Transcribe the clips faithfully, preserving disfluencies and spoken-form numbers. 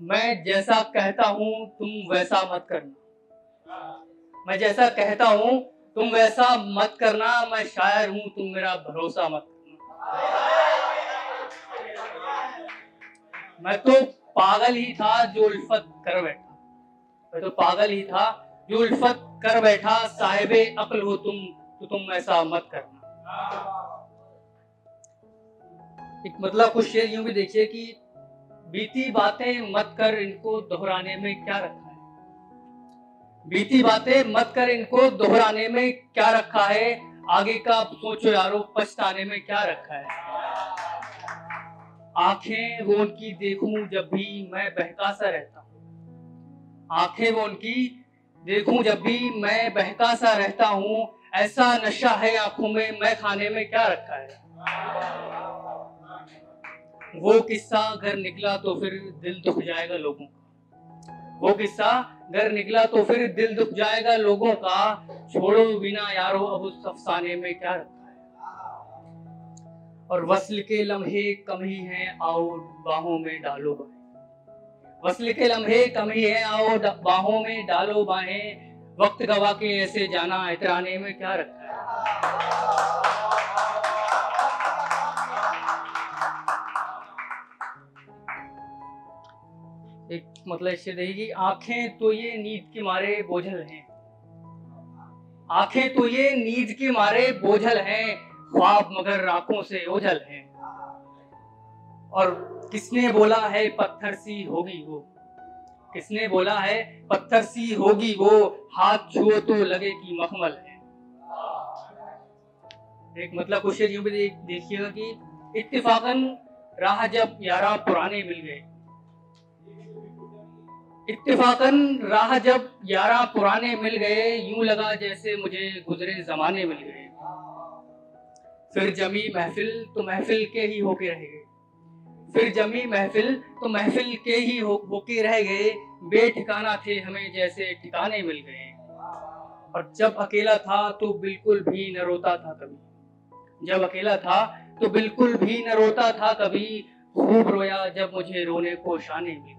मैं जैसा कहता हूँ तुम वैसा मत करना, मैं जैसा कहता हूँ तुम वैसा मत करना, मैं शायर हूँ तुम मेरा भरोसा मत करना। मैं तो पागल ही था जो उल्फत कर बैठा, मैं तो पागल ही था जो उल्फत कर बैठा, साहिबे अक्ल हो तुम तो तुम ऐसा मत करना। एक मतलब कुछ शेर यूं भी देखिए कि बीती बातें मत कर इनको दोहराने में क्या रखा है, बीती बातें मत कर इनको दोहराने में क्या रखा है, आगे का सोचो यारो पछताने में क्या रखा है। आंखें वो उनकी देखूं जब भी मैं बहका सा रहता हूँ, आंखें वो उनकी देखूं जब भी मैं बहका सा रहता हूँ, ऐसा नशा है आंखों में मैं खाने में क्या रखा है। वो किस्सा घर निकला तो फिर दिल दुख जाएगा लोगों का, वो किस्सा घर निकला तो फिर दिल दुख जाएगा लोगों का, छोड़ो बिना यारो अब उस अफसाने में क्या रखा है। और वस्ल के लम्हे कम ही हैं आओ बाहों में डालो बाहें, वस्ल के लम्हे कम ही हैं आओ बाहों में डालो बाहें, वक्त गवा के ऐसे जाना इतराने में क्या रखा है। एक मतलब इससे देखिए, आंखें तो ये नींद के मारे बोझल हैं, आंखें तो ये नींद के मारे बोझल हैं, ख्वाब मगर आंखों से ओझल हैं। और किसने बोला है पत्थर सी होगी वो, किसने बोला है पत्थर सी होगी वो, हाथ छुओ तो लगे कि मखमल है। एक मतलब कुछ यूं भी देखिएगा कि इत्तिफाकन राह जब यारा पुराने मिल गए, इत्तिफाकन राह जब यारा पुराने मिल गए, यूं लगा जैसे मुझे गुजरे जमाने मिल गए। फिर जमी महफिल तो महफिल के ही होके रह गए, फिर जमी महफिल तो महफिल के ही हो, होके रह गए, बेठिकाना थे हमें जैसे ठिकाने मिल गए। और जब अकेला था तो बिल्कुल भी न रोता था कभी, जब अकेला था तो बिल्कुल भी न रोता था कभी, खूब रोया जब मुझे रोने को शाने मिल गए।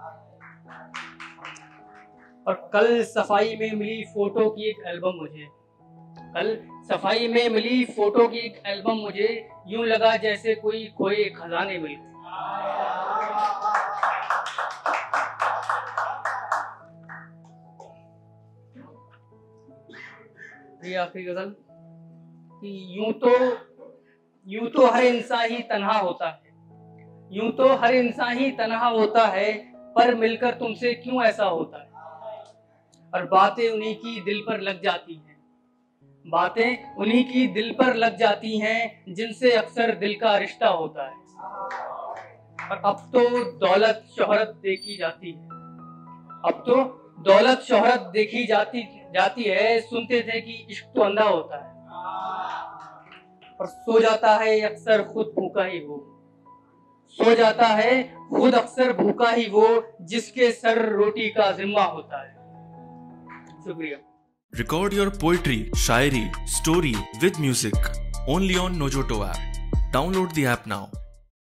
और कल सफाई में मिली फोटो की एक एल्बम मुझे, कल सफाई में मिली फोटो की एक एल्बम मुझे, यूं लगा जैसे कोई खोए खजाने मिल गए। ये आखिरी गजल कि यूं तो यूं तो हर इंसान ही तन्हा होता है, यूं तो हर इंसान ही तन्हा होता है, पर मिलकर तुमसे क्यों ऐसा होता है। और बातें उन्हीं की दिल पर लग जाती हैं, बातें उन्हीं की दिल पर लग जाती हैं, जिनसे अक्सर दिल का रिश्ता होता है। और अब तो दौलत शोहरत देखी जाती है, अब तो दौलत शोहरत देखी जाती जाती है, सुनते थे कि इश्क तो अंधा होता है। और सो जाता है अक्सर खुद भूखा ही वो, सो जाता है खुद अक्सर भूखा ही वो, जिसके सर रोटी का जिम्मा होता है। शुक्रिया। Record your poetry, Shayari, story with music only on Nojoto app. Download the app now.